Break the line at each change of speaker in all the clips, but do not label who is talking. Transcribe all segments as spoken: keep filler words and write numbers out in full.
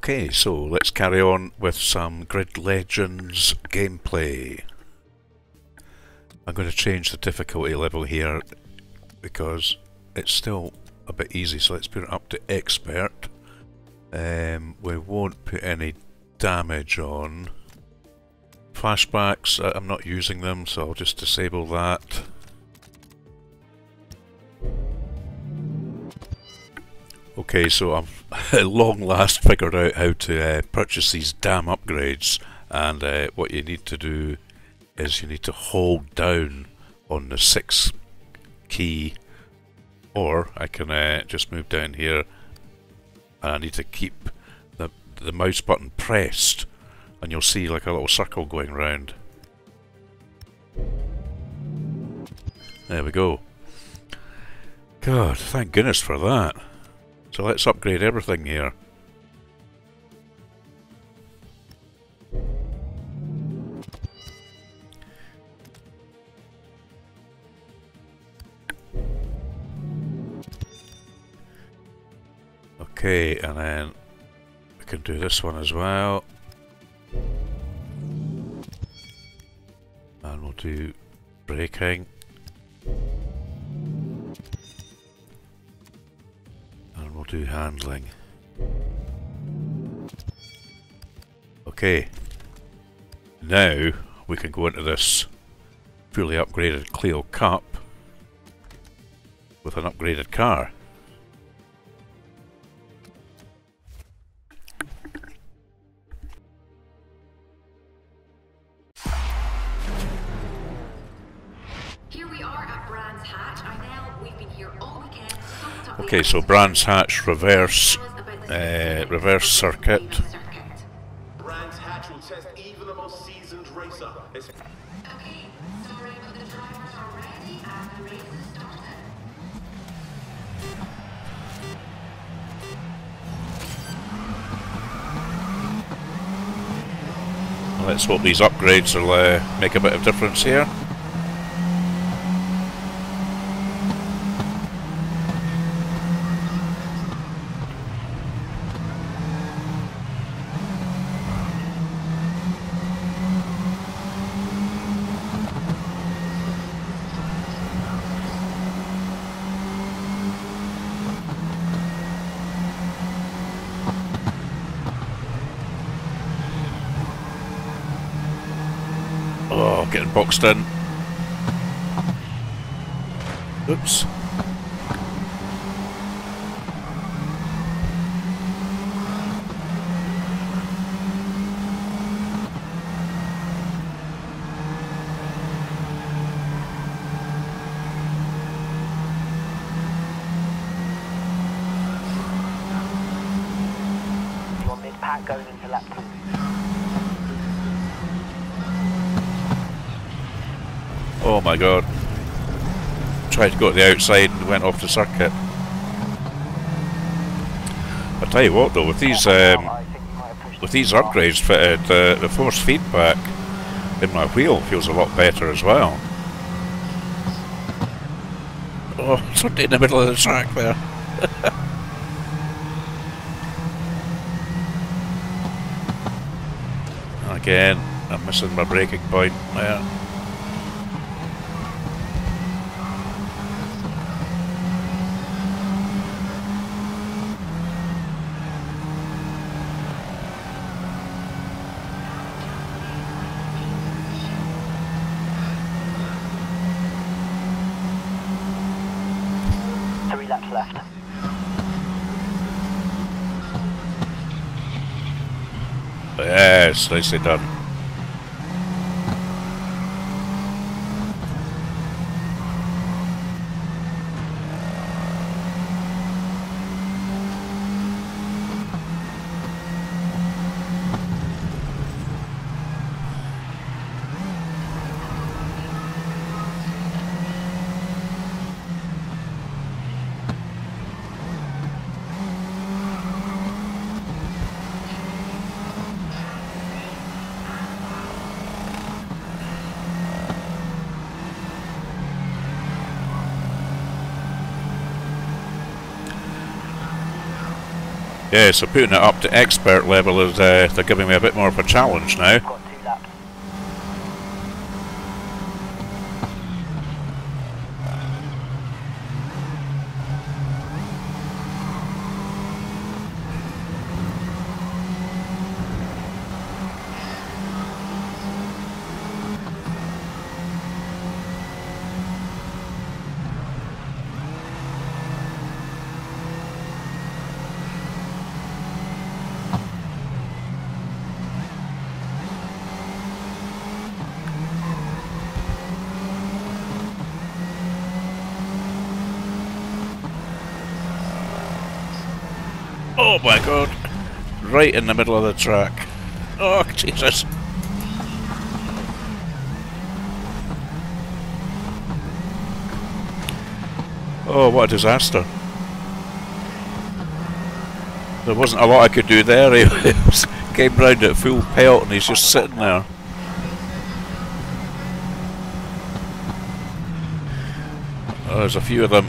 Okay, so let's carry on with some Grid Legends gameplay. I'm going to change the difficulty level here because it's still a bit easy, so let's put it up to Expert. Um, we won't put any damage on. Flashbacks, I'm not using them, so I'll just disable that. Okay, so I've at long last figured out how to uh, purchase these damn upgrades, and uh, what you need to do is you need to hold down on the six key, or I can uh, just move down here and I need to keep the, the mouse button pressed, and you'll see like a little circle going round. There we go. God, thank goodness for that. So let's upgrade everything here. Okay, and then we can do this one as well. And we'll do braking. And we'll do handling. Okay. Now we can go into this fully upgraded Clio Cup with an upgraded car. Okay, so Brands Hatch reverse, uh, reverse circuit.
Brands Hatch will test even the most seasoned racer.
Okay, sorry, but the drivers are ready and the race is started.
Let's hope these upgrades will uh, make a bit of difference here. Oh, getting boxed in. Oops.
Your mid-pack going into lap two.
Oh my god. Tried to go to the outside and went off the circuit. I tell you what though, with these um, with these upgrades fitted, uh, the force feedback in my wheel feels a lot better as well. Oh, it's right in the middle of the track there. Again, I'm missing my braking point there.
Three laps left.
Yes, nicely done. Yeah, so putting it up to expert level is uh, they're giving me a bit more of a challenge now.
Got two laps.
Oh my god! Right in the middle of the track. Oh, Jesus! Oh, what a disaster. There wasn't a lot I could do there. He came round at full pelt and he's just sitting there. Oh, there's a few of them.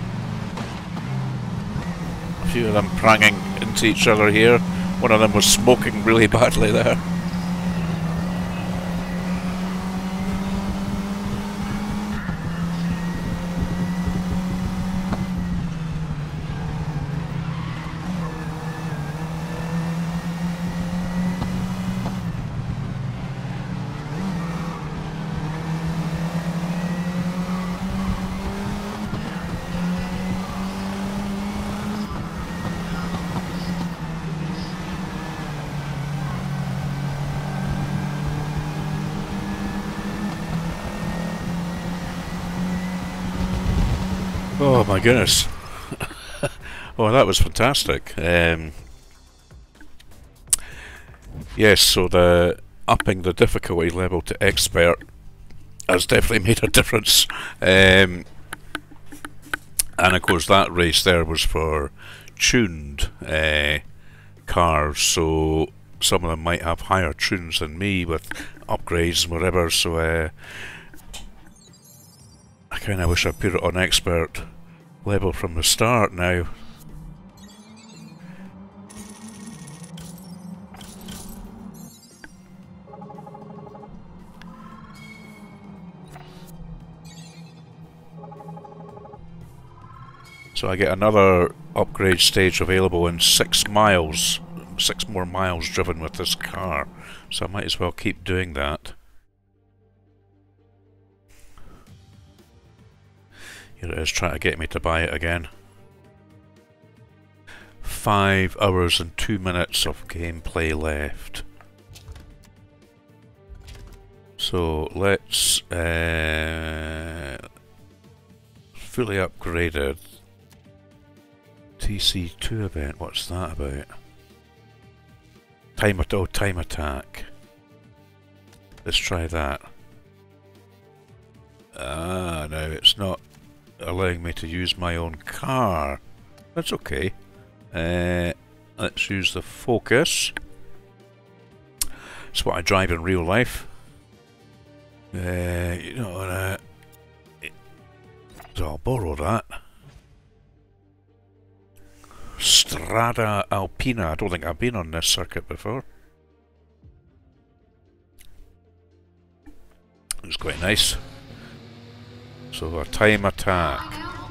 A few of them pranging into each other here. One of them was smoking really badly there. Oh my goodness. Oh, that was fantastic. Um, yes, so the upping the difficulty level to expert has definitely made a difference. Um, and of course that race there was for tuned uh, cars, so some of them might have higher tunes than me with upgrades and whatever, so uh, I kinda wish I put it on expert level from the start now. So I get another upgrade stage available in six miles, six more miles driven with this car, so I might as well keep doing that. Here it is trying to get me to buy it again. Five hours and two minutes of gameplay left. So let's uh, fully upgraded T C two event. What's that about? Time at oh, time attack. Let's try that. Ah, no, it's not allowing me to use my own car. That's okay. Uh, let's use the Focus. It's what I drive in real life. Uh, you know, uh, so I'll borrow that. Strada Alpina. I don't think I've been on this circuit before. It's quite nice. So a time attack.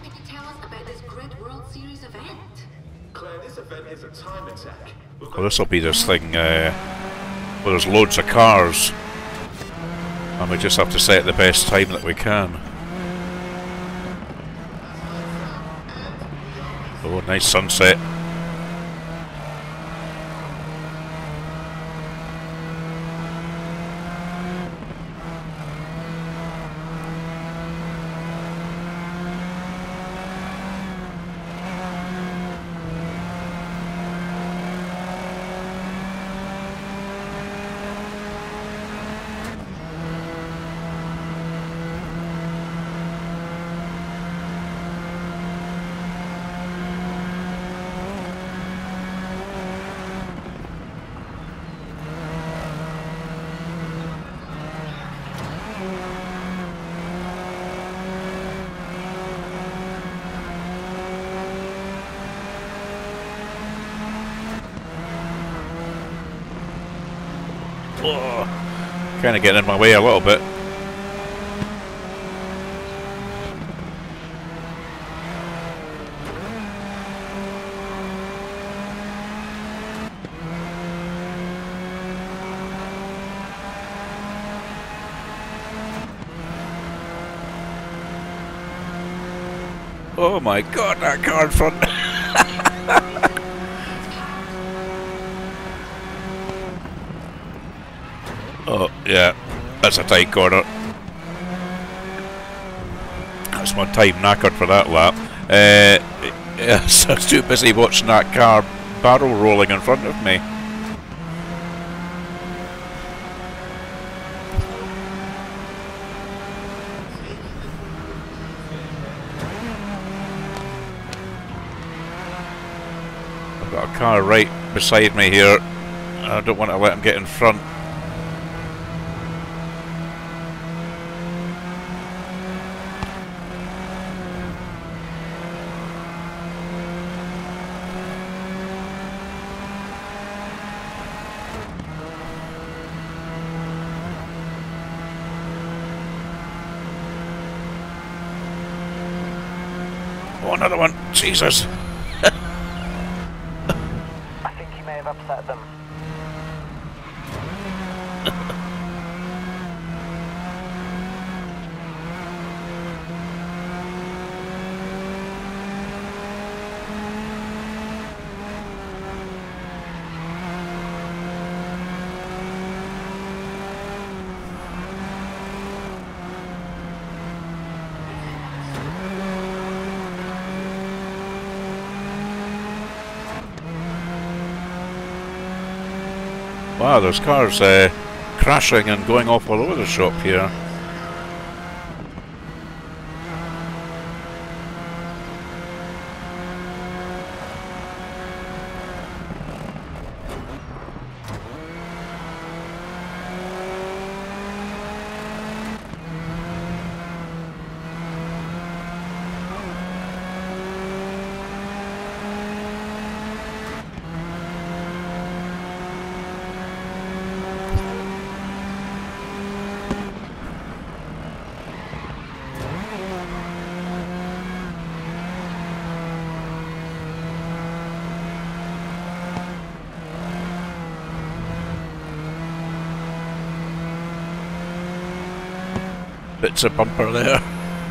Claire, this event is a time attack.
Well, this will be this thing uh, where there's loads of cars, and we just have to set the best time that we can. Oh, nice sunset. Oh, kind of getting in my way a little bit. Oh my god, that car in front! Oh, yeah, that's a tight corner. That's my time knackered for that lap. Uh, yes, I was too busy watching that car barrel rolling in front of me. I've got a car right beside me here. I don't want to let him get in front. Oh, another one! Jesus!
I think you may have upset them.
Wow, there's cars uh, crashing and going off all over the shop here. Bits of bumper there.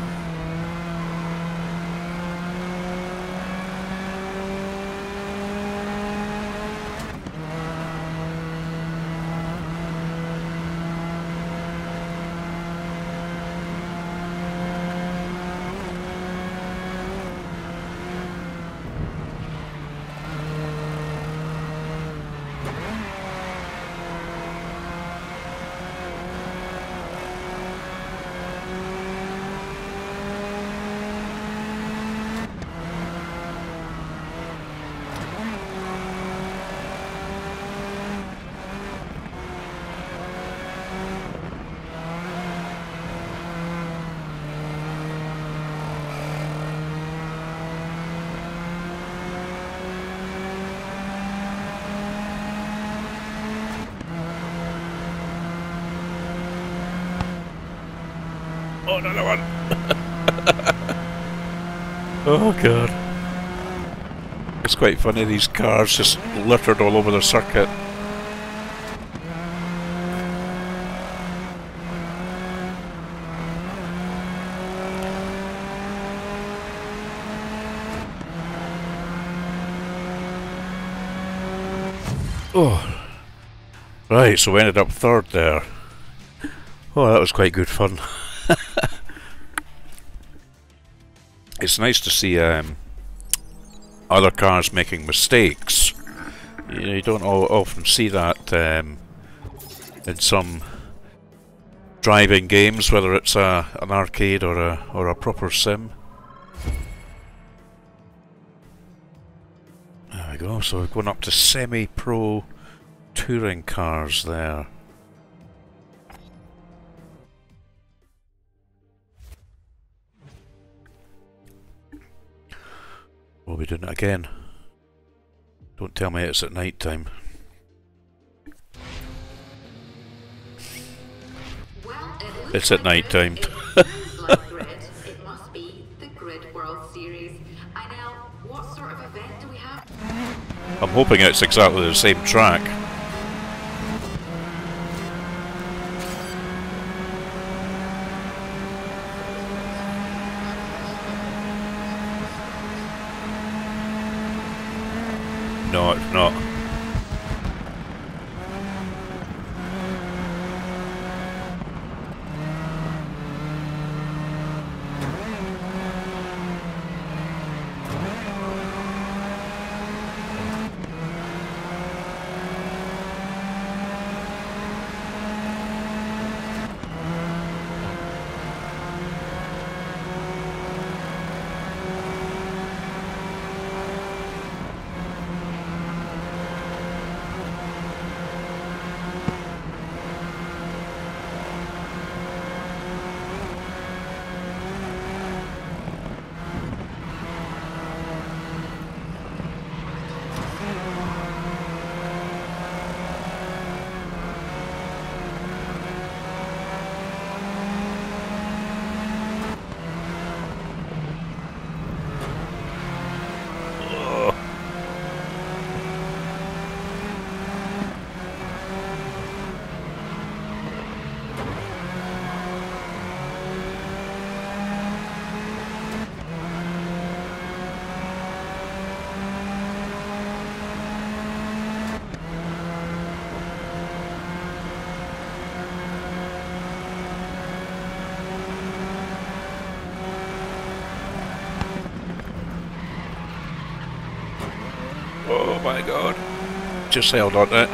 Oh, another one! Oh god. It's quite funny, these cars just littered all over the circuit. Oh. Right, so we ended up third there. Oh, that was quite good fun. It's nice to see um, other cars making mistakes. You, you don't all, often see that um, in some driving games, whether it's a, an arcade or a or a proper sim. There we go. So we're going up to semi-pro touring cars there. We'll be doing it again. Don't tell me it's at night time. It's at night time.
Like Grid, it must be the Grid World Series. I know. What sort of event do we have?
I'm hoping it's exactly the same track. No, it's not. Oh my god. Just held on to it.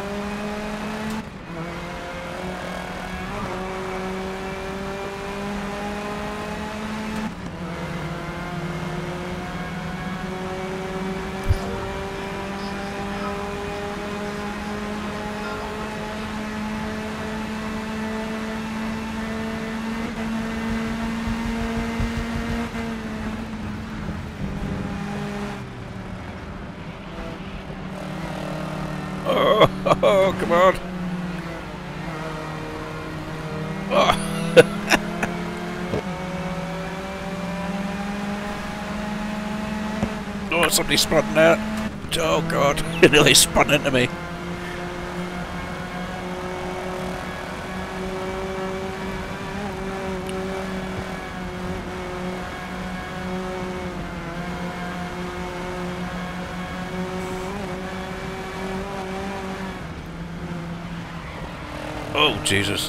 Oh, come on. Oh. Oh, somebody spun there. Oh god, he nearly spun into me. Oh, Jesus.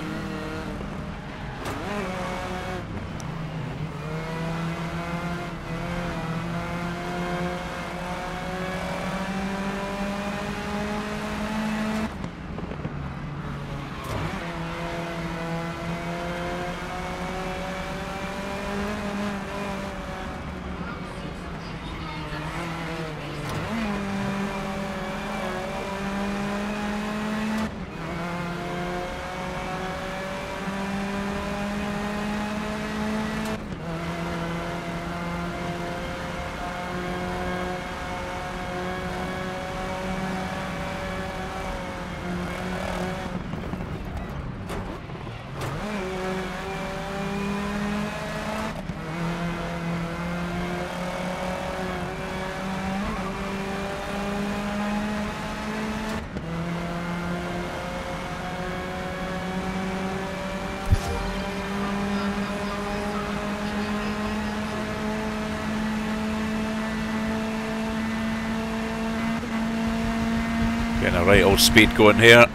Getting a right old speed going here.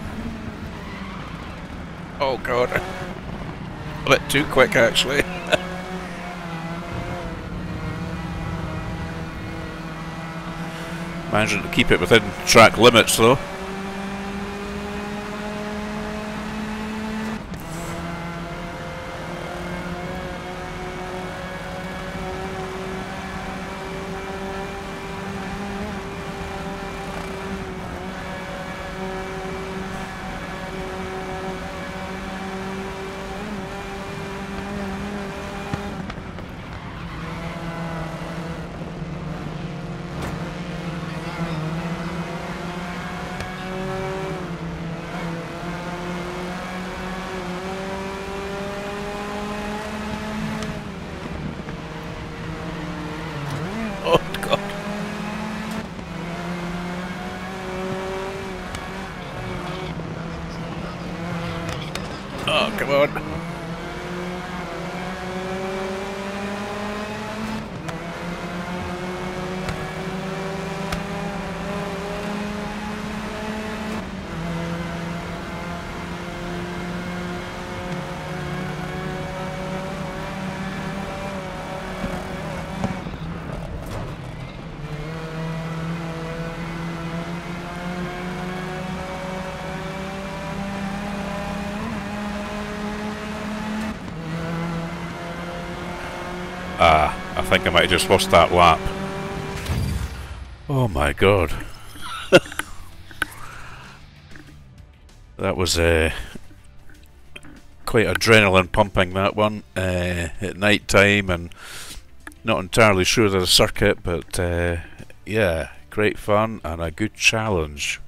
Oh god. A bit too quick actually. Managing to keep it within track limits though. Oh, come on. Ah, I think I might have just lost that lap. Oh my god. That was uh, quite adrenaline pumping, that one, uh, at night time, and not entirely sure of the circuit, but uh, yeah, great fun and a good challenge.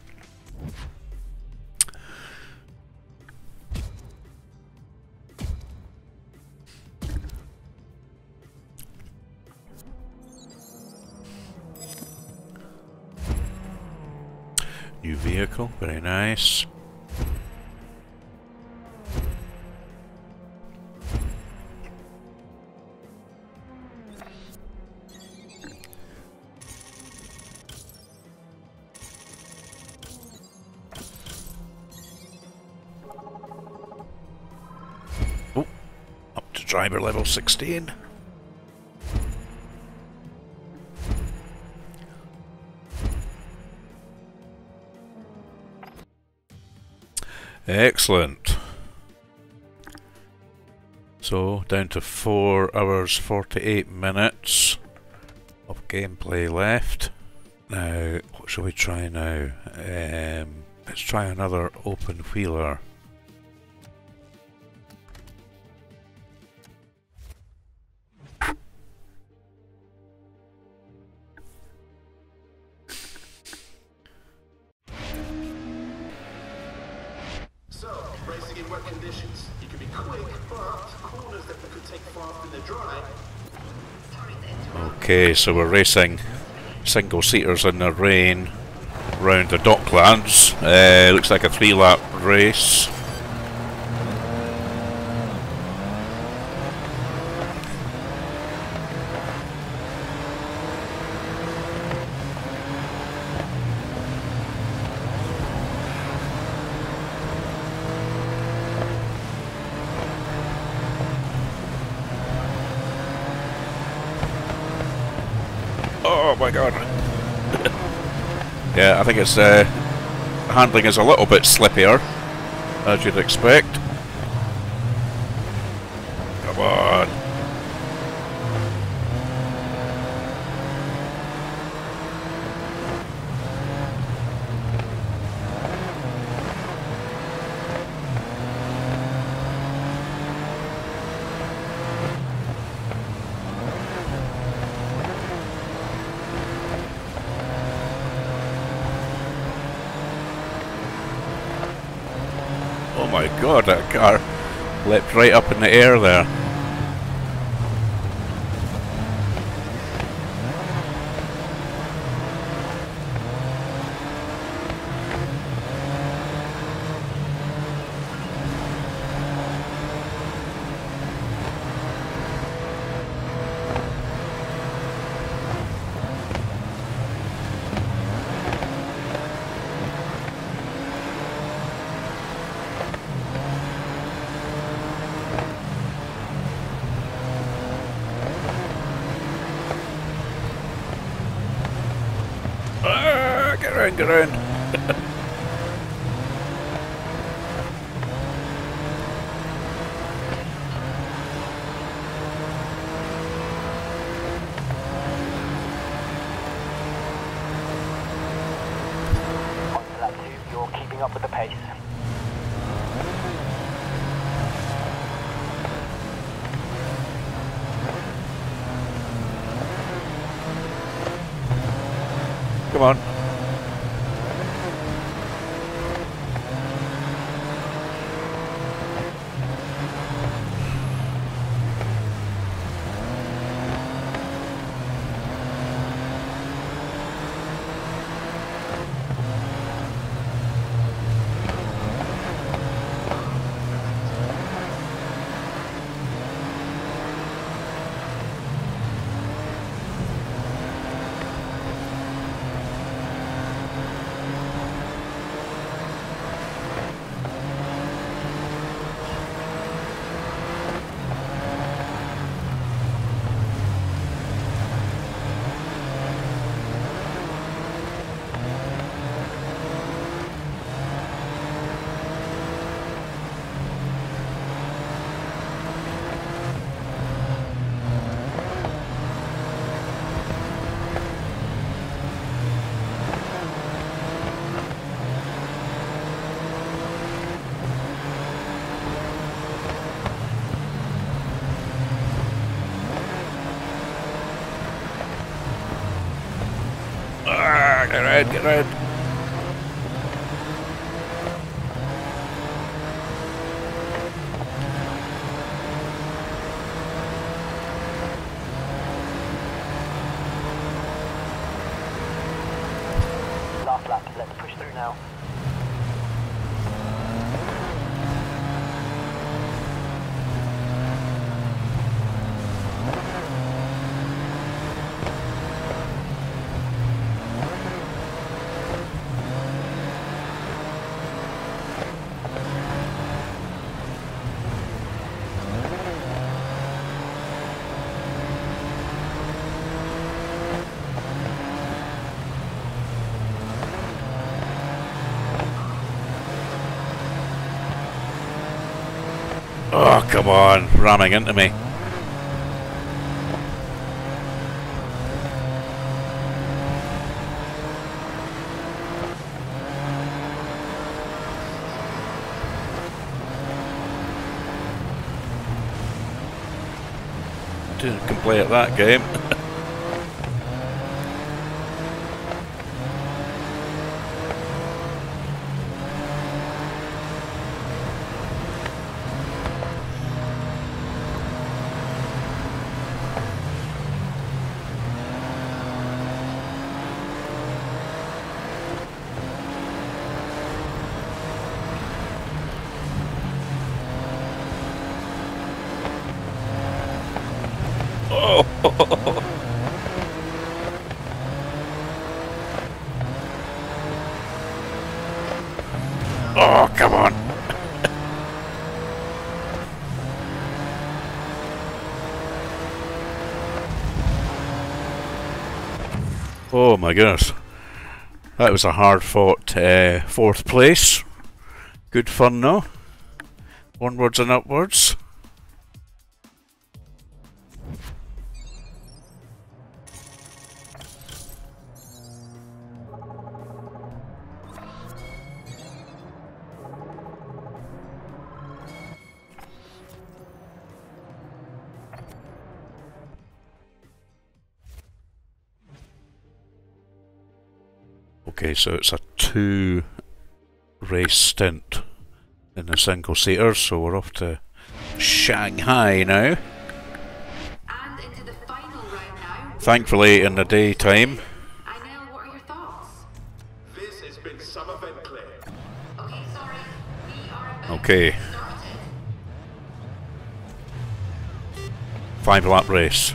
New vehicle, very nice. Oh, up to driver level sixteen. Excellent. So down to four hours forty-eight minutes of gameplay left. Now, what shall we try now? Um, let's try another open wheeler.
So, racing in wet conditions. You can be quick, but corners that could take fast in the dry.
Okay, so we're racing single seaters in the rain round the Docklands. Uh, looks like a three lap race. Oh my god. Yeah, I think it's uh, handling is a little bit slippier, as you'd expect. Come on. Oh my god, that car leapt right up in the air there. Ah, get around, get around.
On to lap two, you're keeping up with the pace.
Come on. Get around, get around.
Last lap. Let's push through now.
Oh, come on, ramming into me. Didn't can play at that game. Oh, come on. Oh my goodness. That was a hard fought uh, fourth place. Good fun though. Onwards and upwards. Okay, so it's a two race stint in the single seater, so we're off to Shanghai now.
And into the final round now.
Thankfully in the daytime.
I know, what are your thoughts?
This has been some event, Claire.
Okay, sorry. We are about
Okay,
to get started.
five lap race.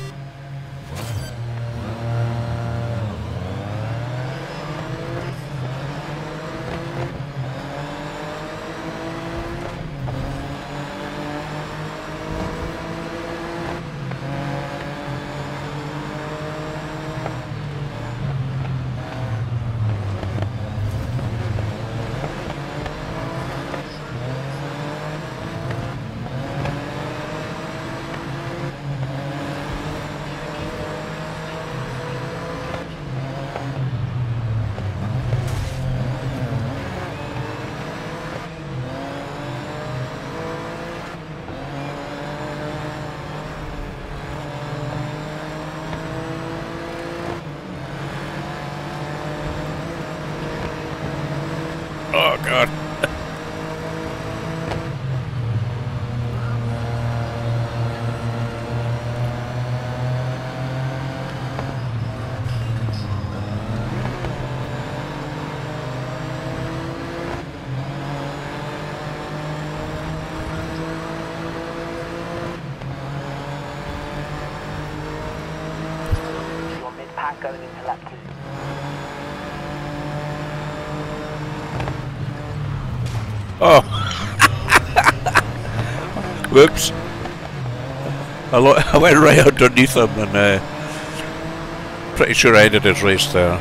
Oh god.
You're mid-pack going into lap two.
Oh. Whoops. I, lo I went right underneath him and uh, pretty sure I ended his race there.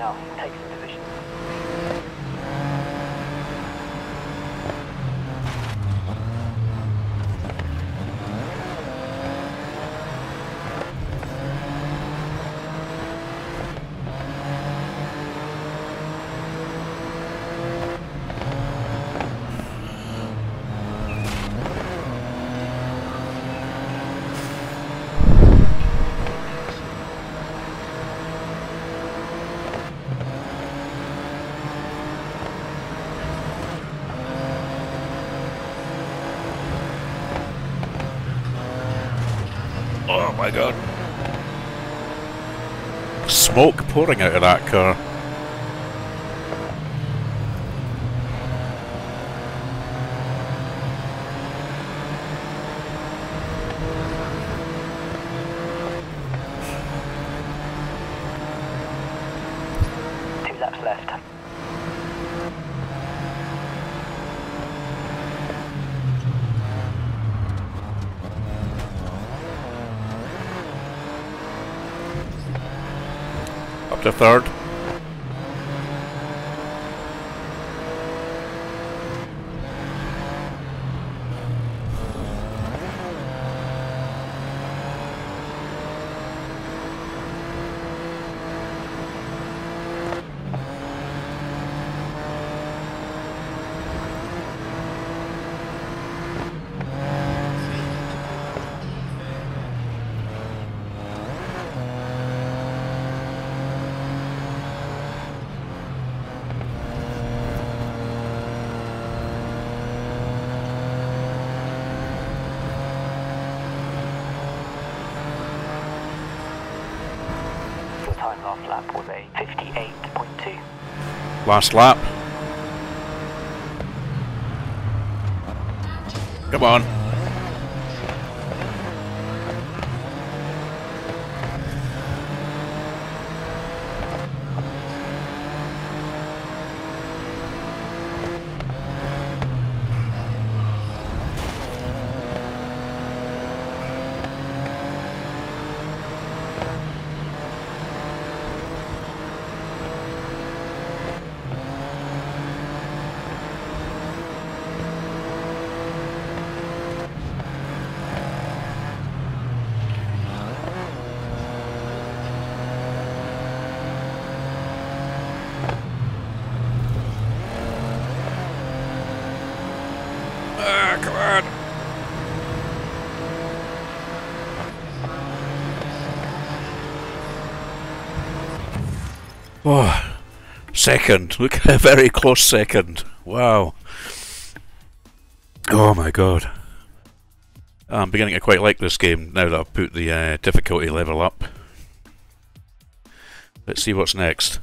now. Take some position.
Oh my god. Smoke pouring out of that car.
Two laps left.
Up to third.
Time last lap was a fifty-eight point two.
Last lap. Come on. Ah, come on. Oh, second. Look, a very close second. Wow. Oh my god. I'm beginning to quite like this game now that I've put the uh, difficulty level up. Let's see what's next.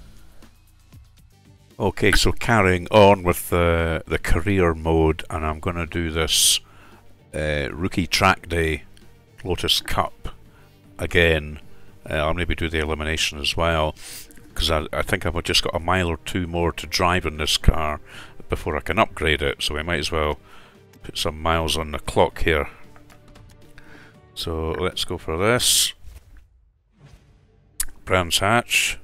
Okay, so carrying on with the, the career mode, and I'm going to do this uh, Rookie Track Day Lotus Cup again. Uh, I'll maybe do the elimination as well, because I, I think I've just got a mile or two more to drive in this car before I can upgrade it, so we might as well put some miles on the clock here. So let's go for this. Brands Hatch.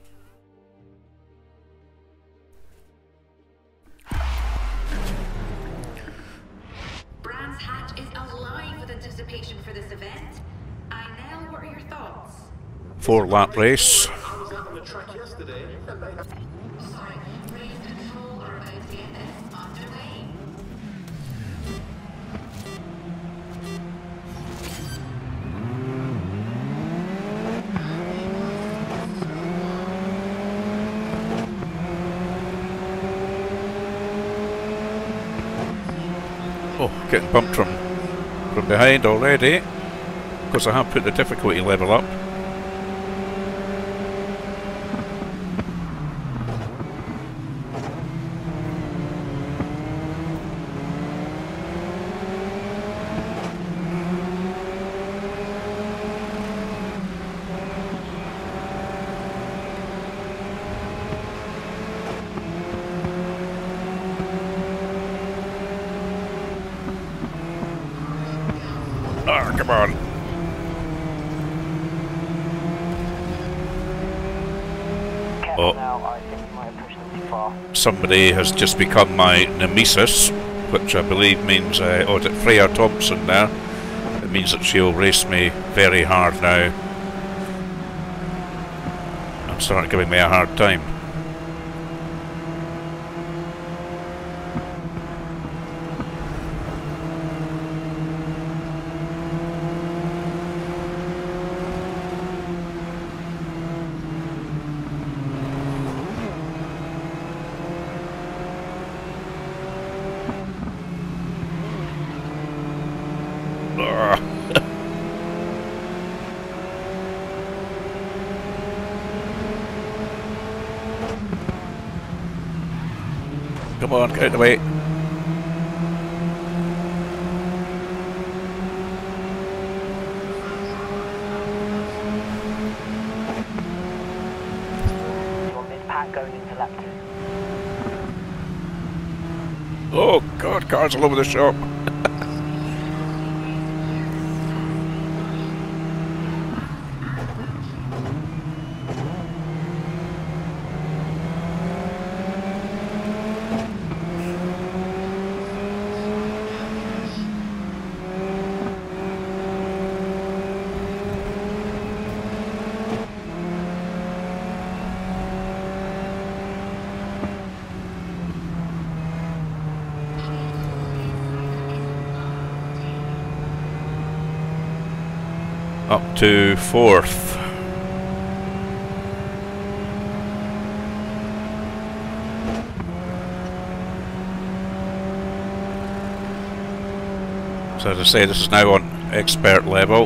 Brands Hatch is alive with anticipation for this event. I now, what are your thoughts?
Four lap race.
I was out on the track yesterday and they
Sorry, race control are about to get this underway.
Oh, getting bumped from from behind already, because I have put the difficulty level up. Ah, come on.
Cap
Oh.
now, I think
somebody has just become my nemesis, which I believe means, uh, oh, is it Freya Thompson there? It means that she'll race me very hard now. And start giving me a hard time. Come on, get out of the way.
Your mid-pack going into lap two.
Oh god, cars all over the shop. Up to fourth. So as I say, this is now on expert level.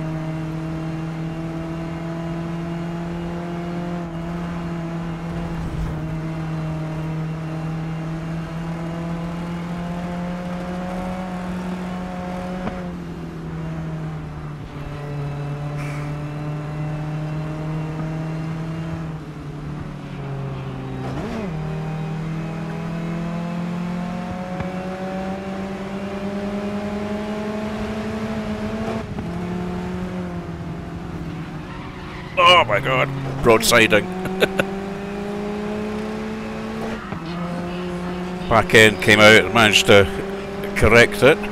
Oh my god, broadsiding. Back end came out and managed to correct it.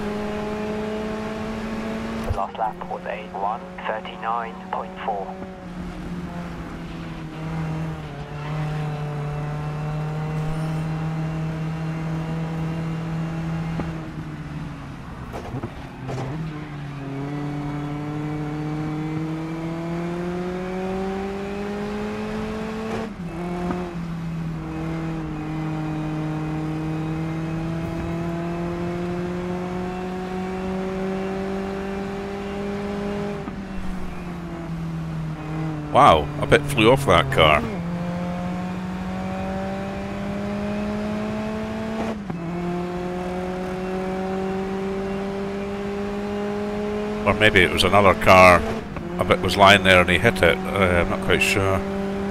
The last lap was a one thirty-nine point four.
Wow, a bit flew off that car. Or maybe it was another car, a bit was lying there and he hit it, uh, I'm not quite sure.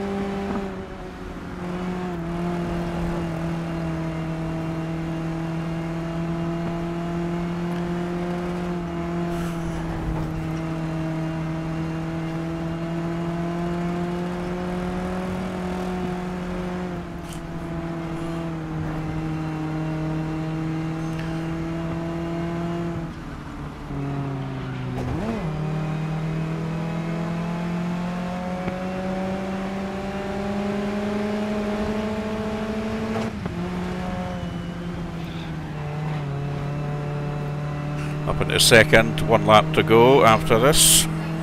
Up into second, one lap to go after this.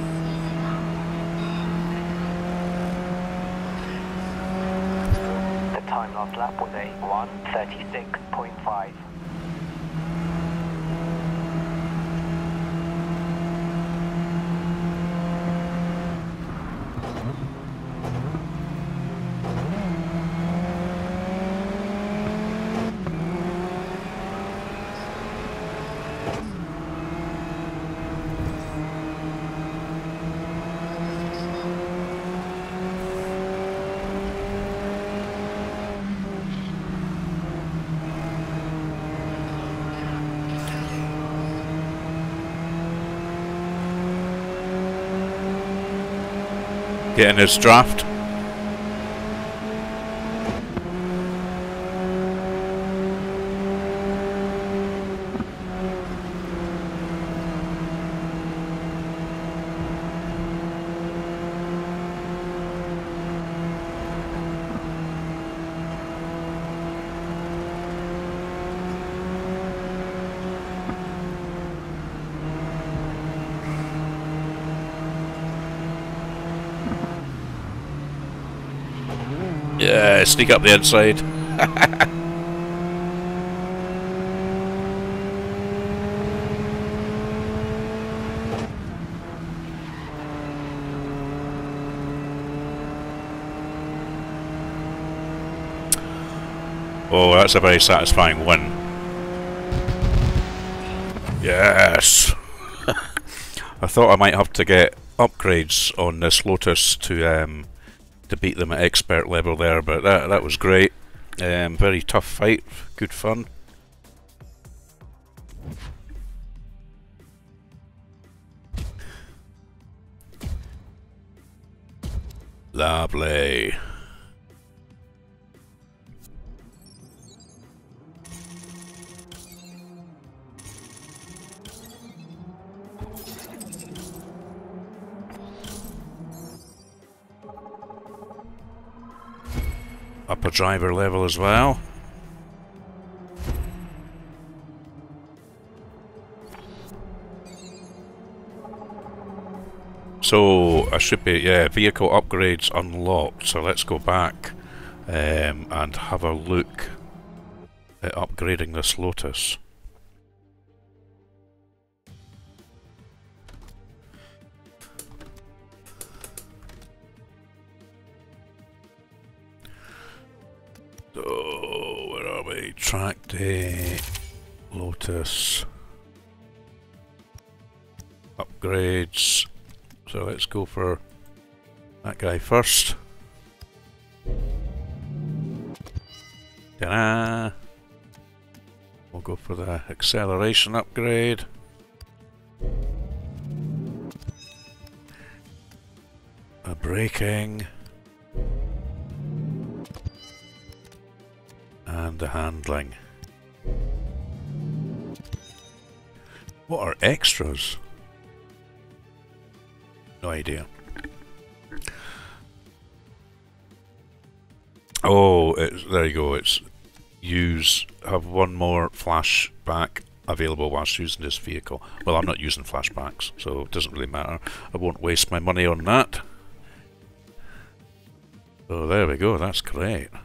The time last lap was a one thirty-six point five.
Getting his draft. Sneak up the inside. Oh, that's a very satisfying win. Yes! I thought I might have to get upgrades on this Lotus to um, to beat them at expert level there, but that that was great. Um, very tough fight, good fun. Lovely. Upper driver level as well. So I should be, yeah, vehicle upgrades unlocked. So let's go back um, and have a look at upgrading this Lotus. So, where are we? Track day, Lotus, upgrades. So let's go for that guy first. Ta-da! We'll go for the acceleration upgrade. A braking. And the handling. What are extras? No idea. Oh, it's, there you go. It's use, have one more flashback available whilst using this vehicle. Well, I'm not using flashbacks, so it doesn't really matter. I won't waste my money on that. So there we go, that's great.